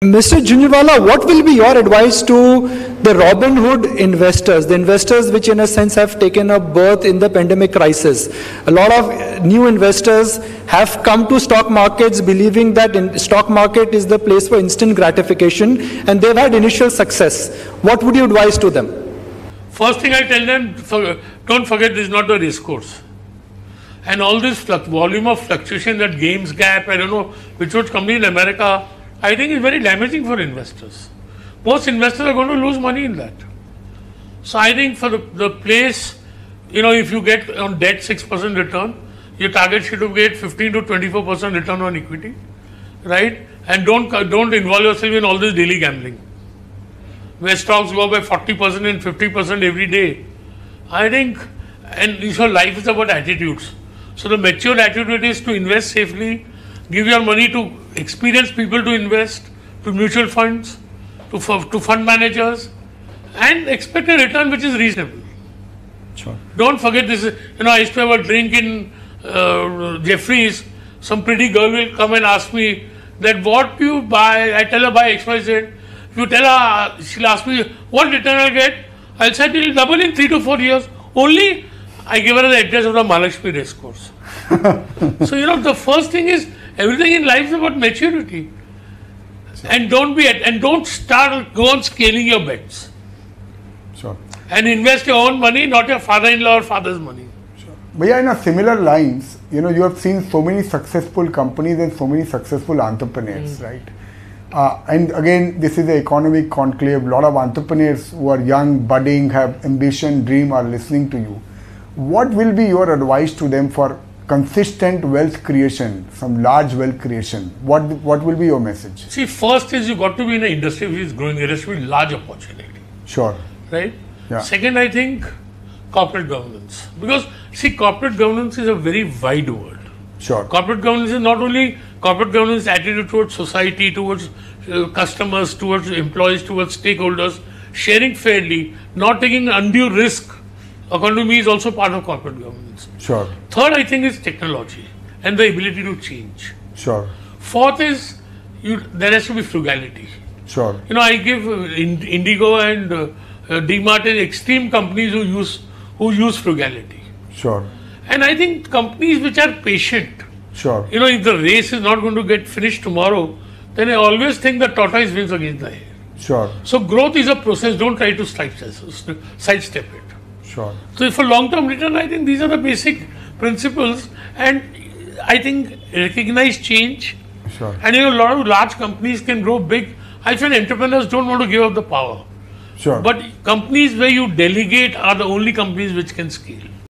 Mr. Jhunjhunwala, what will be your advice to the Robinhood investors, the investors which in a sense have taken a birth in the pandemic crisis? A lot of new investors have come to stock markets believing that stock market is the place for instant gratification, and they've had initial success. What would you advise to them? First thing I tell them, don't forget this is not the race course. And all this volume of fluctuation that games gap, I don't know which company in America, I think is very damaging for investors. Most investors are going to lose money in that. So I think for the place, if you get on debt 6% return, your target should get 15 to 24% return on equity, right? And don't involve yourself in all this daily gambling, where stocks go by 40% and 50% every day. I think, and your life is about attitudes. So the mature attitude is to invest safely, give your money to experienced people to invest, to mutual funds, to fund managers, and expect a return which is reasonable. Sure. Don't forget this. I used to have a drink in Jeffries. Some pretty girl will come and ask me that what do you buy? I tell her buy XYZ. If you tell her, she'll ask me what return I'll get. I'll say it will double in 3 to 4 years. Only I give her the address of the Mahalakshmi race course. So the first thing is everything in life is about maturity. Sure. And don't go on scaling your bets. Sure. And invest your own money, not your father-in-law or father's money. Sure. But yeah, in a similar lines, you have seen so many successful companies and so many successful entrepreneurs, right? And again, this is an economic conclave. A lot of entrepreneurs who are young, budding, have ambition, dream, are listening to you. What will be your advice to them for consistent wealth creation, some large wealth creation? What will be your message? See, first is you got to be in an industry which is growing. There has to be large opportunity. Sure. Right? Yeah. Second, I think corporate governance. Because, see, corporate governance is a very wide word. Sure. Corporate governance is not only corporate governance attitude towards society, towards customers, towards employees, towards stakeholders, sharing fairly, not taking undue risk, according to me, is also part of corporate governance. Sure. Third, I think, is technology and the ability to change. Sure. Fourth is there has to be frugality. Sure. I give Indigo and DMart as extreme companies who use frugality. Sure. And I think companies which are patient. Sure. If the race is not going to get finished tomorrow, then I always think the tortoise wins against the hare. Sure. So growth is a process. Don't try to sidestep it. Sure. So for long-term return, I think these are the basic principles, and I think recognize change. Sure. And a lot of large companies can grow big. I find entrepreneurs don't want to give up the power. Sure. But companies where you delegate are the only companies which can scale.